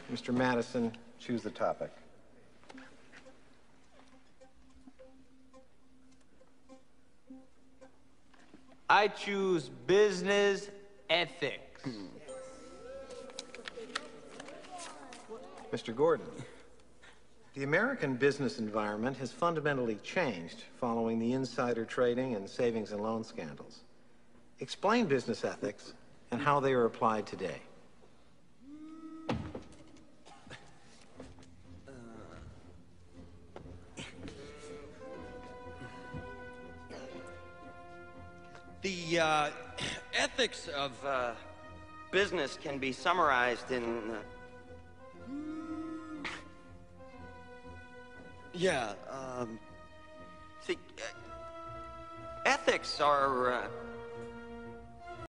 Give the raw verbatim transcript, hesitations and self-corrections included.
Mister Madison, choose the topic. I choose business ethics. Mister Gordon, the American business environment has fundamentally changed following the insider trading and savings and loan scandals. Explain business ethics and how they are applied today. The uh, ethics of uh, business can be summarized in... Uh... Yeah, um... See, uh, ethics are... Uh...